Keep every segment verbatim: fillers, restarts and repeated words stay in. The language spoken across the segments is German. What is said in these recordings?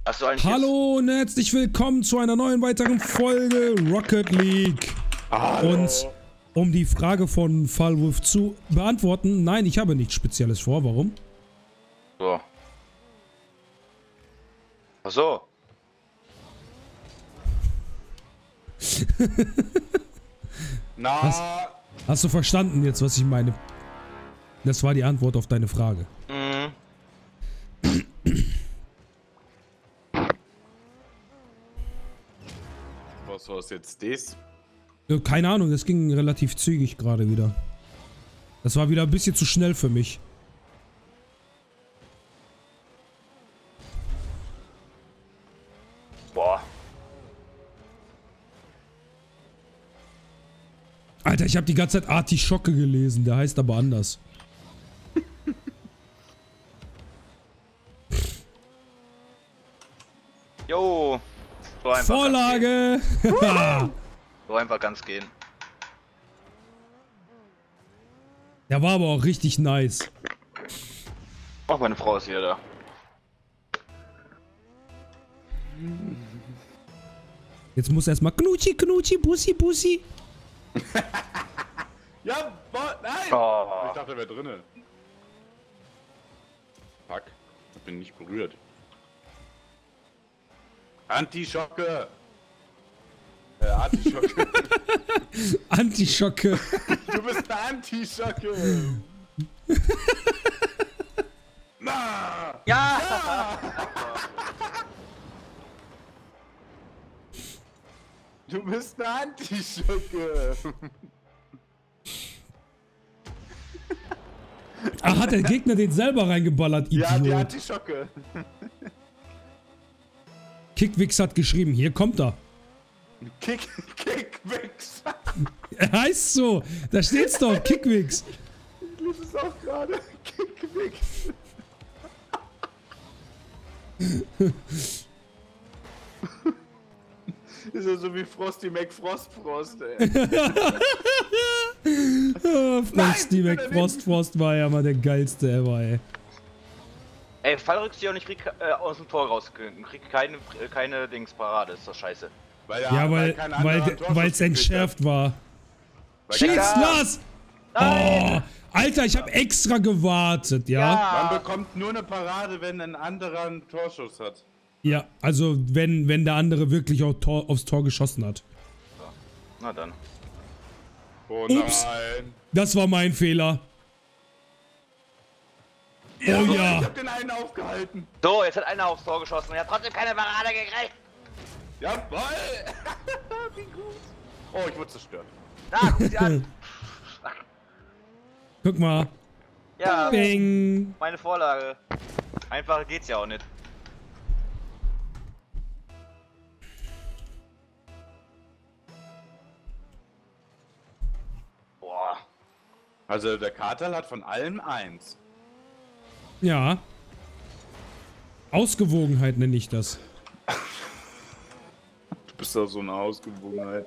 Hast du eigentlich Hallo und herzlich willkommen zu einer neuen weiteren Folge Rocket League. Hallo. Und um die Frage von Fallwolf zu beantworten, nein, ich habe nichts Spezielles vor. Warum? So. Ach so. Na, Was? Hast du verstanden jetzt, was ich meine? Das war die Antwort auf deine Frage. Mhm. was war jetzt das? Ja, keine Ahnung, das ging relativ zügig gerade wieder. Das war wieder ein bisschen zu schnell für mich. Boah. Alter, ich habe die ganze Zeit Artischocke gelesen, der heißt aber anders. Jo. So einfach Vorlage! So einfach ganz gehen. Der war aber auch richtig nice. Auch meine Frau ist wieder da. Jetzt muss erstmal Knutschi, Knutschi, Bussi, Bussi. Ja, wa- nein! Oh. Ich dachte, er wäre drinnen. Fuck, ich bin nicht berührt. Antischocke! Äh, Antischocke. Antischocke. Du bist eine Antischocke! Na! Ja! Du bist eine Antischocke! Ah, hat der Gegner den selber reingeballert, Ja, die Idiot. Antischocke! Kickwix hat geschrieben, hier kommt er. Kick, Kickwix! Er heißt so, da steht's doch, Kickwix. Ich liebe es auch gerade. Kickwix! Ist ja so wie Frosty McFrost-Frost, ey. Oh, Frosty Nein, McFrost Frost war ja mal der geilste ever, ey. Ey, Fallrückzieher und ich krieg äh, aus dem Tor raus. Krieg keine, äh, keine Dings Parade. Ist doch scheiße. Weil Ja, weil kein anderer weil Torschuss weil es gekriegt entschärft war. hat. Weil Schieß, kein- los! Oh, Alter, ich habe extra gewartet, ja? Man bekommt nur eine Parade, wenn ein anderer einen Torschuss hat. Ja, also wenn, wenn der andere wirklich auch Tor, aufs Tor geschossen hat. Na dann. Oh Ups. nein. Das war mein Fehler. Oh ja. Ich hab den einen aufgehalten. So, jetzt hat einer aufs Tor geschossen und er hat trotzdem keine Parade gekriegt. Jawoll. Wie gut. Oh, ich wurde zerstört. Da, guck sie an. Guck mal. Ja, Bing. meine Vorlage. Einfacher geht's ja auch nicht. Boah. Also der Kartal hat von allem eins. Ja. Ausgewogenheit nenne ich das. Du bist doch so eine Ausgewogenheit.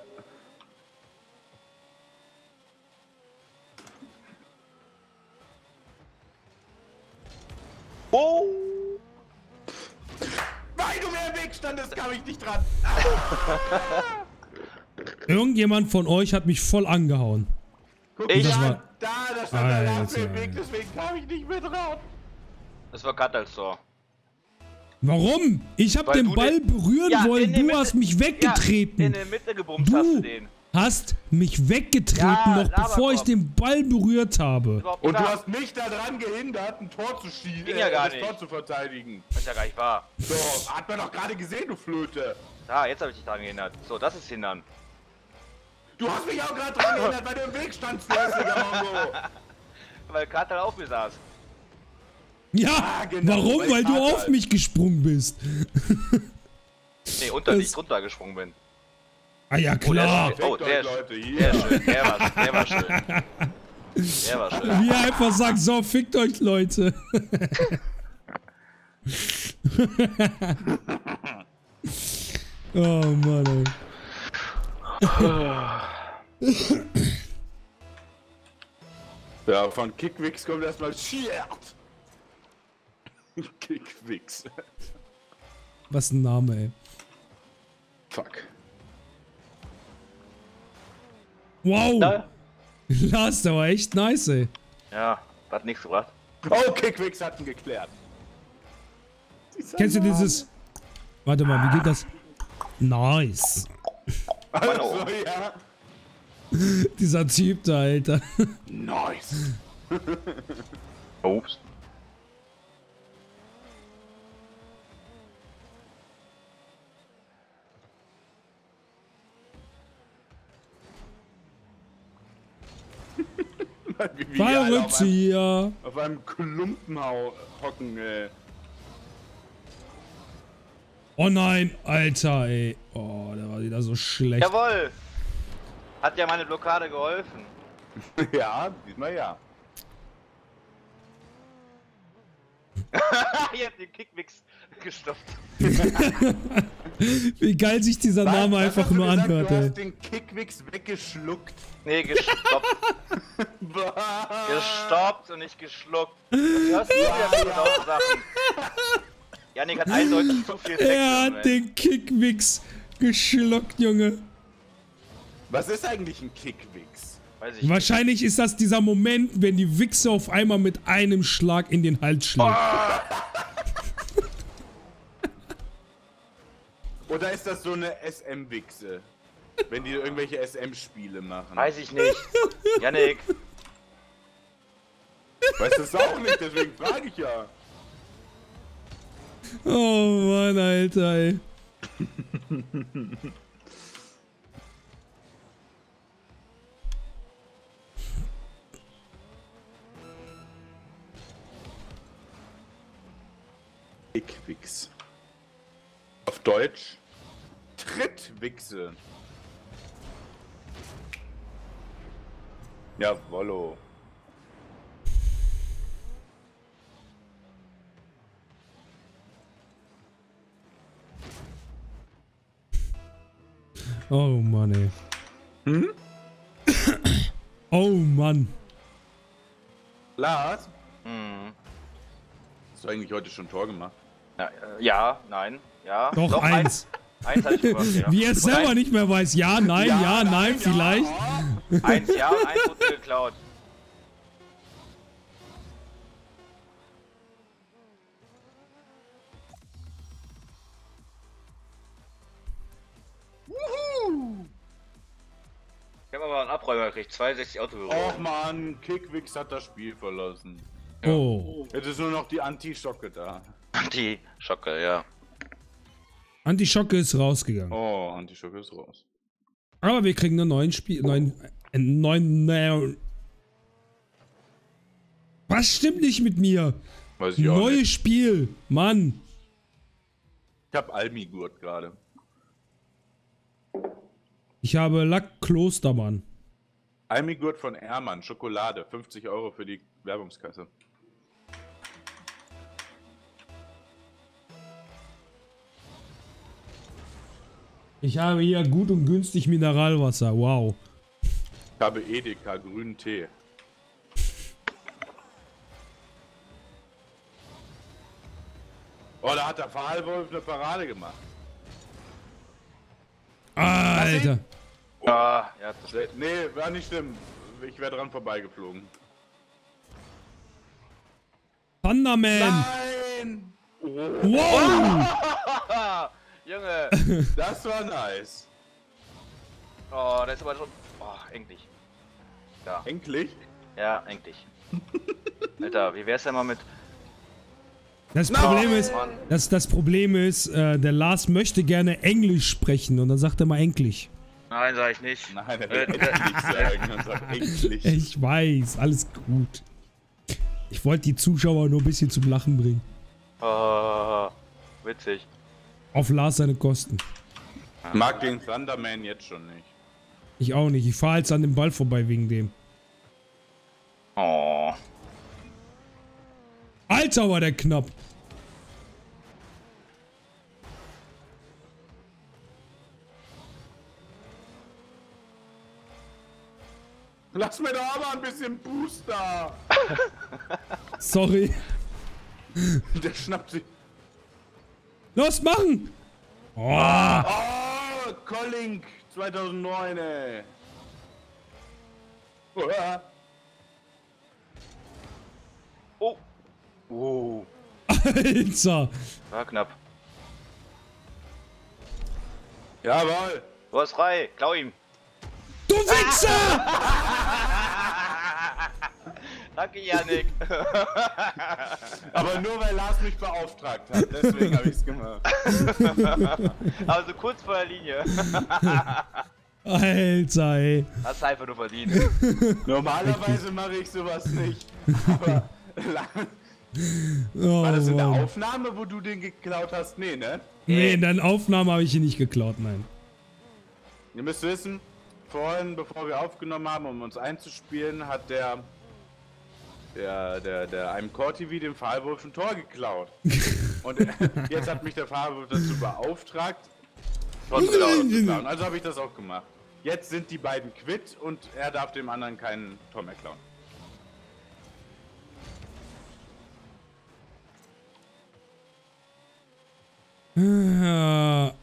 Oh! Weil du mir im Weg standest, kam ich nicht dran. Irgendjemand von euch hat mich voll angehauen. Guck Ich- mal Das an. war- Da, da stand der Larve im Alter. Weg, deswegen kam ich nicht mehr dran. Das war Katals Tor. Warum? Ich habe Weil den du Ball den- berühren Ja, wollen, in der du Mitte- hast mich Ja, weggetreten. in der Mitte gebumst hast du Du den. hast mich weggetreten, Ja, noch bevor ich Laberkopf. den Ball berührt habe. Überhaupt Und nicht du wahr. hast mich daran gehindert, ein Tor zu schießen, Ging ja gar das nicht. Tor zu verteidigen. Das ist ja gar nicht wahr. So, hat man doch gerade gesehen, du Flöte. Da, jetzt habe ich dich dran gehindert. So, das ist Hindern. Du hast mich auch gerade dran gehindert, weil du im Weg standst, du hässlicher Mongo. Weil Katal auf mir saß. Ja, Ah, genau, warum? weil Weil du Vater auf ist. mich gesprungen bist. Nee, unter Das- dich drunter gesprungen bin. Ah ja, klar. Oh, der, oh, Fickt der, euch, Leute, hier. der ist schön. Der war, der war schön. Der war schön. Wie er einfach sagt, so, fickt euch, Leute. Oh Mann, ey. Ja, von Kickwix kommt erstmal Shield. Kickwix. Was ein Name, ey. Fuck. Wow! Da? Lars, der war echt nice, ey. Ja, hat nichts gebracht. Oh, Kickwix hat ihn geklärt. Kennst du dieses... Warte mal, wie geht das? Nice. Also, ja. Dieser Typ da, Alter. Nice. Ups. Wie wir alle auf einem, Fallrückzieher. auf einem Klumpen hau- hocken, äh. Oh nein, Alter, ey. Oh, der war wieder so schlecht. Jawohl! Hat ja meine Blockade geholfen. Ja, diesmal ja. Ihr habt den Kickmix gestoppt. Wie geil sich dieser Name Was einfach hast du nur gesagt? anhört, Du ey. hast den Kickwix weggeschluckt. Nee, gestoppt. Bah. Gestoppt und nicht geschluckt. Was hörst du wieder für tausend Sachen? Janik hat eindeutig zu viel Sex. Er drin, hat ey. den Kickmix geschluckt, Junge. Was ist eigentlich ein Kickwix? Weiß ich nicht. Wahrscheinlich ist das dieser Moment, wenn die Wichse auf einmal mit einem Schlag in den Hals schlägt. Oder ist das so eine S M-Wichse? Wenn die irgendwelche S M-Spiele machen. Weiß ich nicht. Janik. Weißt du es auch nicht, deswegen frage ich ja. Oh Mann, Alter, ey. Kickwix. Auf Deutsch Trittwichse. Jawollo. Oh Mann, ey. Hm? Oh Mann. Lars, Hm. hast du eigentlich heute schon ein Tor gemacht? Ja, äh, ja, nein, ja. Doch, eins. Eins hatte ich gemacht, ja. Wie er es Und selber ein- nicht mehr weiß. Ja, nein, ja, nein, vielleicht. Ja. Eins ja und eins wurde mir geklaut. Ich habe aber einen Abräumer gekriegt, zweiundsechzig Autobüro. Och man, Kickwix hat das Spiel verlassen. Oh. Jetzt ist nur noch die Anti-Schocke da. Die Schocke, ja. Antischocke ist rausgegangen. Oh, Anti-Schocke ist raus. Aber wir kriegen einen neuen Spiel. Neuen. Einen neuen. neuen Was stimmt nicht mit mir? Weiß ich auch Neues nicht. Spiel. Mann. Ich hab Almigurt gerade. Ich habe Lack Klostermann. Almigurt von Ermann, Schokolade, fünfzig Euro für die Werbungskasse. Ich habe hier gut und günstig Mineralwasser. Wow. Ich habe Edeka, grünen Tee. Oh, da hat der Pfahlwolf eine Parade gemacht. Alter. Ah, ja, zu spät. Nee, war nicht schlimm. Ich wäre dran vorbeigeflogen. Thunderman. Nein! Wow. Junge! Das war nice. Oh, das ist aber schon. Oh, endlich. Ja, Endlich? ja, endlich. Alter, wie wär's denn mal mit. Das Problem ist, Mann. das, das Problem ist, äh, der Lars möchte gerne Englisch sprechen und dann sagt er mal endlich. Nein, sag ich nicht. Nein, er will Äh, endlich sagen und sagt endlich. Ich weiß, alles gut. Ich wollte die Zuschauer nur ein bisschen zum Lachen bringen. Oh, witzig. Auf Lars seine Kosten. Ich mag den Thunderman jetzt schon nicht. Ich auch nicht. Ich fahre jetzt an dem Ball vorbei wegen dem. Oh. Alter, war der knapp. Lass mir doch aber ein bisschen Booster. Sorry. Der schnappt sich. Los, machen! Oh. Oh, Collink zweitausendneun, ey. Uah. Oh. Oh. Alter! War knapp. Jawohl. Du hast frei. Klau ihm. Du Wichser! Danke, Yannick. Aber nur weil Lars mich beauftragt hat, deswegen habe ich es gemacht. Also kurz vor der Linie. Alter, ey. Hast du einfach nur verdient. Normalerweise mache ich sowas nicht. Aber Oh, war das in der Mann. Aufnahme, wo du den geklaut hast? Nee, ne? Nee, in der Aufnahme habe ich ihn nicht geklaut, nein. Ihr müsst wissen, vorhin, bevor wir aufgenommen haben, um uns einzuspielen, hat der der, der, der einem Core T V dem Fahrwolf ein Tor geklaut. Und jetzt hat mich der Fahrwolf dazu beauftragt, von zu klauen. Also habe ich das auch gemacht. Jetzt sind die beiden quitt und er darf dem anderen keinen Tor mehr klauen. Ja.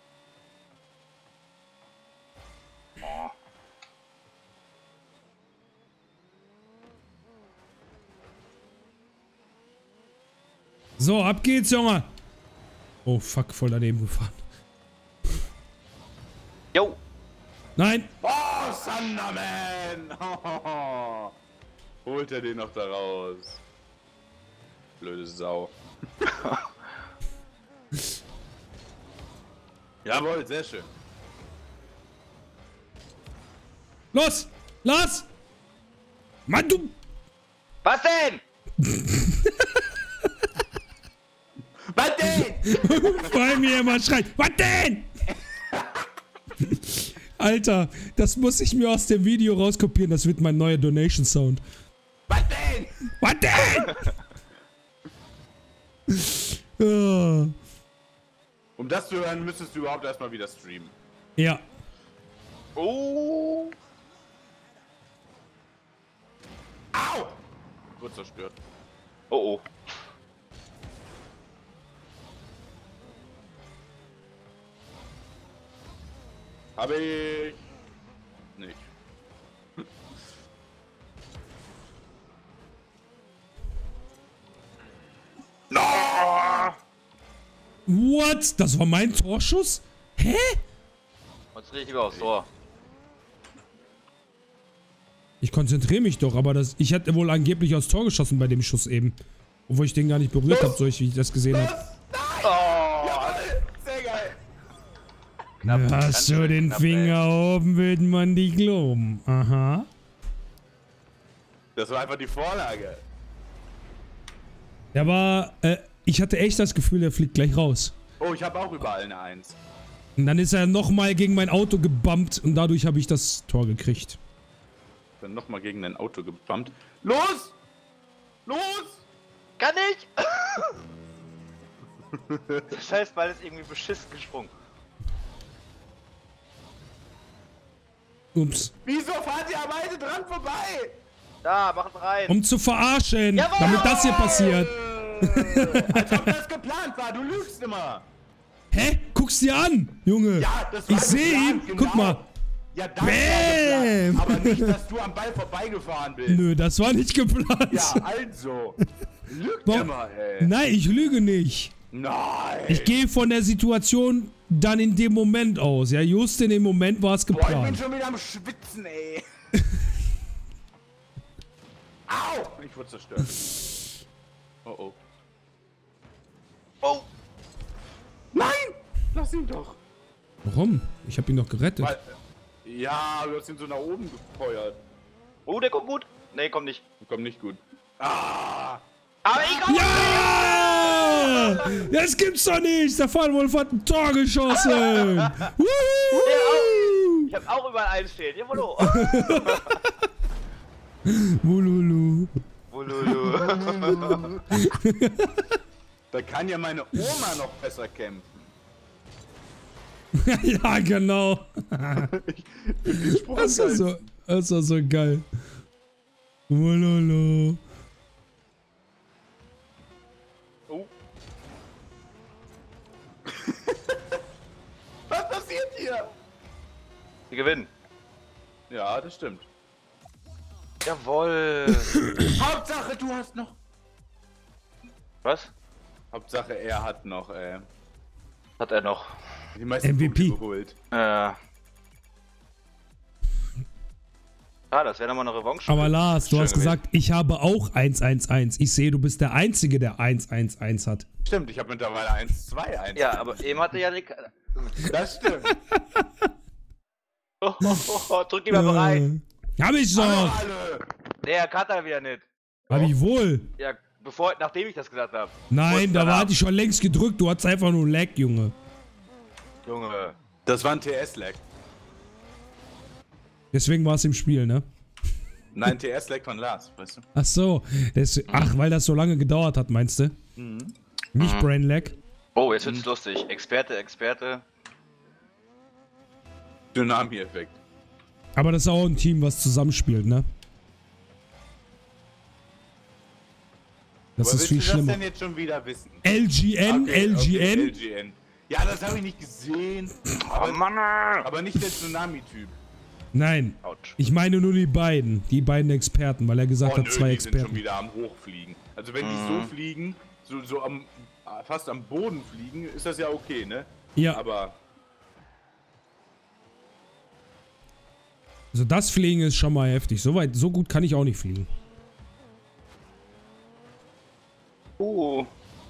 So, ab geht's, Junge. Oh, fuck, voll daneben gefahren. Jo. Nein. Oh, Thunderman! Oh, holt er den noch da raus? Blöde Sau. Jawohl, sehr schön. Los! Los! Mann, du... Was denn? Was denn? Vor mir immer schreit. Was denn? Alter, das muss ich mir aus dem Video rauskopieren. Das wird mein neuer Donation Sound. Was denn? Was denn? Oh. Um das zu hören, müsstest du überhaupt erstmal wieder streamen. Ja. Oh. Au! Wurde zerstört. Oh oh. Habe ich nicht. No! What? Das war mein Torschuss? Hä? Konzentrier dich lieber aufs Tor. Ich konzentriere mich doch, aber das, ich hätte wohl angeblich aufs Tor geschossen bei dem Schuss eben. Obwohl ich den gar nicht berührt habe, so ich, wie ich das gesehen habe. Oh. Jawohl, sehr geil. Knapp. Hast Ganz du schön den knapp, Finger ey. oben, wird man die glauben. Aha. Das war einfach die Vorlage. Der war, äh, ich hatte echt das Gefühl, der fliegt gleich raus. Oh, ich habe auch überall eine Eins. Und dann ist er nochmal gegen mein Auto gebumpt und dadurch habe ich das Tor gekriegt. Dann nochmal gegen dein Auto gebumpt. Los! Los! Kann ich? Das heißt, weil es irgendwie beschissen gesprungen. Ups. Wieso fahrt ihr am beide dran vorbei? Da, macht rein. Um zu verarschen, Jawohl! damit das hier passiert. Als ob das geplant war, du lügst immer. Hä? Guck's dir an, Junge. Ja, das war Ich sehe ihn. geplant, genau. Guck mal. Ja, das Bäm! war geplant, aber nicht, dass du am Ball vorbeigefahren bist. Nö, das war nicht geplant. Ja, also. Lügt Warum- immer, ey. Nein, ich lüge nicht. Nein. Ich gehe von der Situation dann in dem Moment aus. Ja, just in dem Moment war es Boah, ich bin geplant. schon wieder am Schwitzen, ey. Au! Ich wurde zerstört. Oh oh. Oh. Nein! Lass ihn doch. Warum? Ich habe ihn doch gerettet. Weil, ja, du hast ihn so nach oben gefeuert. Oh, der kommt gut. Nee, kommt nicht. Kommt nicht gut. Ah! Aber ich komm Ja! Das gibt's doch nicht! Der Fallwolf hat ein Tor geschossen! Wuhu! Ich hab auch überall eins stehen. Jawollo. Wululu. Wololo. Da kann ja meine Oma noch besser kämpfen. Ja, genau. Den Spruch Das am ist so, geilsten. das ist so geil. Wululu. Oh. passiert hier? Die gewinnen. Ja, das stimmt. Jawohl. Hauptsache, du hast noch. Was? Hauptsache, er hat noch, äh, Hat er noch? die meisten M V P. Punkte geholt. Äh. Ah, das wäre nochmal eine Revanche. Aber Lars, du Schön hast gewesen. gesagt, ich habe auch eins eins eins. Ich sehe, du bist der Einzige, der eins eins eins hat. Stimmt, ich habe mittlerweile eins zwei eins. Ja, aber eben hatte ja Nick. Das stimmt. Oh, oh, oh, drück die mal bereit. Äh, hab ich Hallo, doch. alle. Der kann er wieder nicht. Hab ich wohl. Ja, bevor, nachdem ich das gesagt habe. Nein, da war ich schon längst gedrückt. Du hattest einfach nur Lag, Junge. Junge. Das war ein T S-Lag. Deswegen war es im Spiel, ne? Nein, T S-Lag von Lars, weißt du? Ach so. Das, ach, weil das so lange gedauert hat, meinst du? Mhm. Nicht Brain Lag. Oh, jetzt wird's lustig. Experte, Experte. Dynami-Effekt. Aber das ist auch ein Team, was zusammenspielt, ne? Das Aber ist viel willst du schlimmer. das denn jetzt schon wieder wissen? L G N, Okay, L G N. Okay, L G N. Ja, das habe ich nicht gesehen. Oh Aber, Mann! aber nicht der Tsunami-Typ. Nein, Autsch. ich meine nur die beiden. Die beiden Experten, weil er gesagt Oh hat, nö, zwei die sind schon Experten. wieder am Hochfliegen. Also wenn Mhm. die so fliegen, so, so am, fast am Boden fliegen, ist das ja okay, ne? Ja, Aber also das Fliegen ist schon mal heftig. So weit, so gut kann ich auch nicht fliegen. Uh.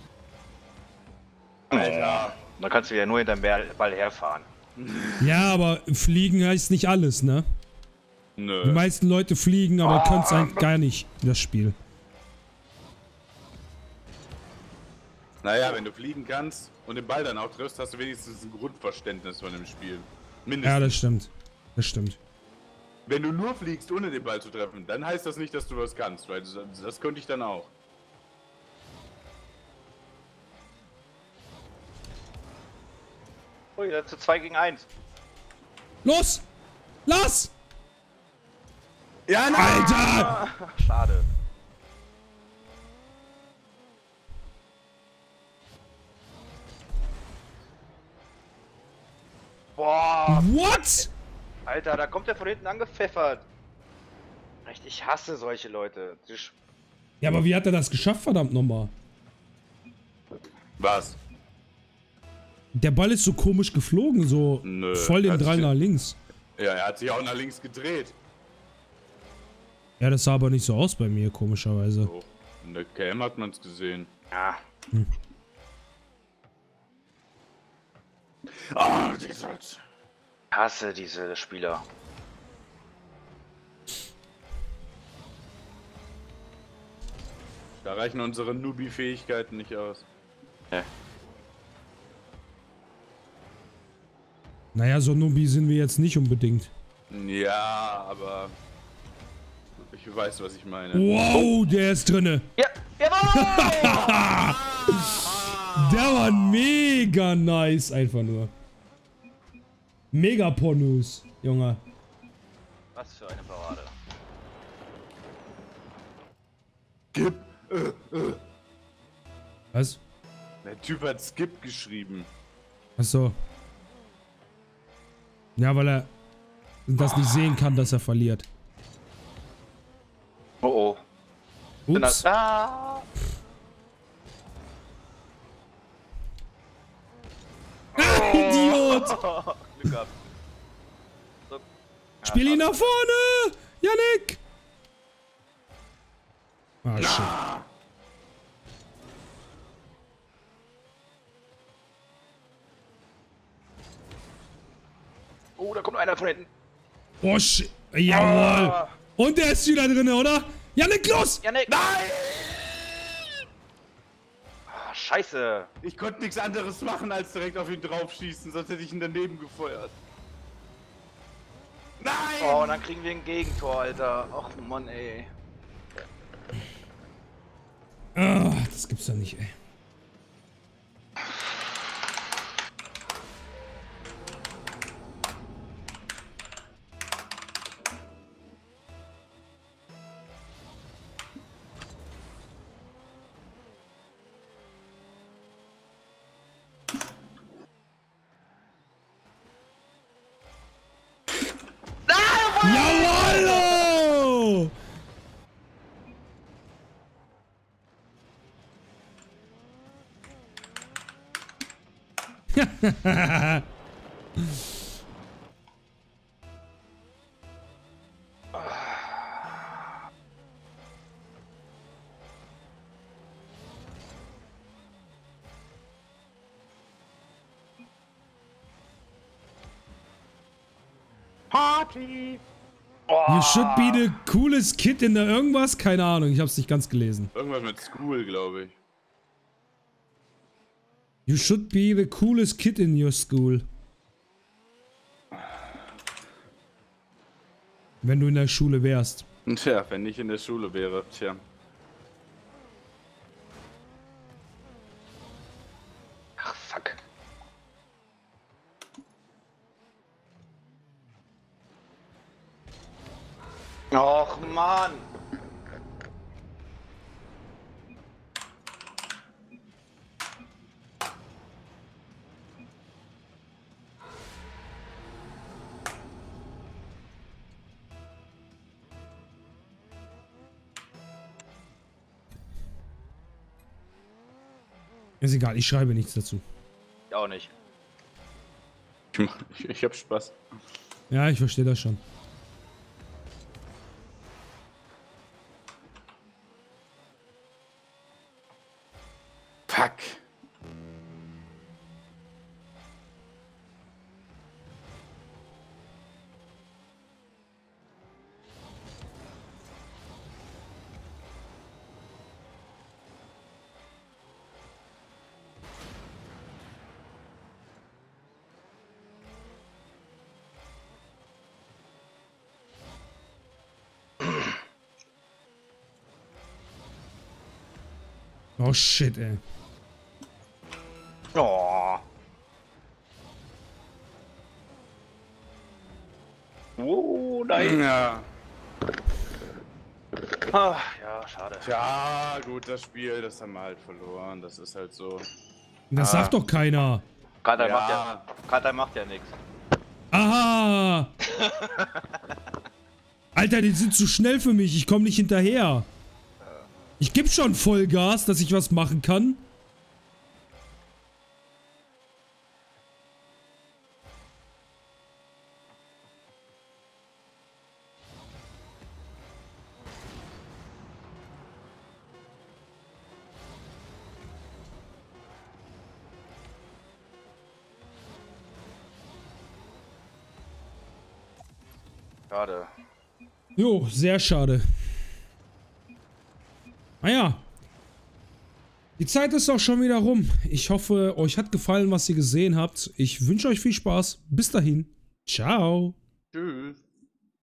Alter. Dann kannst du ja nur hinterm Ball Ball herfahren. Ja, aber fliegen heißt nicht alles, ne? Die nö. meisten Leute fliegen, aber können es eigentlich gar nicht, das Spiel. Naja, wenn du fliegen kannst und den Ball dann auch triffst, hast du wenigstens ein Grundverständnis von dem Spiel. Mindestens. Ja, das stimmt. Das stimmt. Wenn du nur fliegst, ohne den Ball zu treffen, dann heißt das nicht, dass du was kannst, weil das, das könnte ich dann auch. Ui, das zu zwei gegen eins. Los! Los! Ja, nein! Alter! Schade. Boah, What? Alter, da kommt er von hinten angepfeffert. Echt, ich hasse solche Leute. Die sch- Ja, aber wie hat er das geschafft, verdammt nochmal? Was? Der Ball ist so komisch geflogen, so Nö, voll den hat Drall sich- nach links. Ja, er hat sich auch nach links gedreht. Ja, das sah aber nicht so aus bei mir, komischerweise. So, in der Cam hat man es gesehen. Ja. Ah, dieser... Hasse diese Spieler. Da reichen unsere Newbie-Fähigkeiten nicht aus. Ja. Naja, so Nubi sind wir jetzt nicht unbedingt. Ja, aber... Ich weiß, was ich meine. Wow, der ist drinne. Ja, jawohl! Der war mega nice, einfach nur. Mega Pornos, Junge. Was für eine Parade. Skip! Was? Der Typ hat Skip geschrieben. Achso. Ja, weil er das nicht sehen kann, dass er verliert. Oh oh. Bin Ups. das- Ah! Idiot! Glück gehabt. So. Ja, Spiel ihn schade. nach vorne! Yannick! Ah, shit. Oh, da kommt einer von hinten. Oh, shit. Jawohl. Und der ist wieder drin, oder? Yannick, los! Janik! Nein! Ah, scheiße. Ich konnte nichts anderes machen, als direkt auf ihn draufschießen, sonst hätte ich ihn daneben gefeuert. Nein! Oh, und dann kriegen wir ein Gegentor, Alter. Ach Mann, ey. Ah, das gibt's doch nicht, ey. Jawollo! Party! You should be the coolest kid in der irgendwas? Keine Ahnung, ich hab's nicht ganz gelesen. Irgendwas mit School, glaube ich. You should be the coolest kid in your school. Wenn du in der Schule wärst. Tja, wenn ich in der Schule wäre, tja. Ach, fuck. Och, Mann. Ist egal, ich schreibe nichts dazu. Ich auch nicht. Ich, ich hab Spaß. Ja, ich verstehe das schon. Fuck. Oh shit, ey. Oh. Oh, nein. Ja. Ah, ja, schade. Tja, gut, das Spiel, das haben wir halt verloren. Das ist halt so. Das Ah. sagt doch keiner. Katai Ja. macht ja, Katai macht ja nichts. Aha! Alter, die sind zu schnell für mich. Ich komme nicht hinterher. Ich geb schon Vollgas, dass ich was machen kann. Schade. Jo, sehr schade. Naja. Die Zeit ist auch schon wieder rum. Ich hoffe, euch hat gefallen, was ihr gesehen habt. Ich wünsche euch viel Spaß. Bis dahin. Ciao. Tschüss.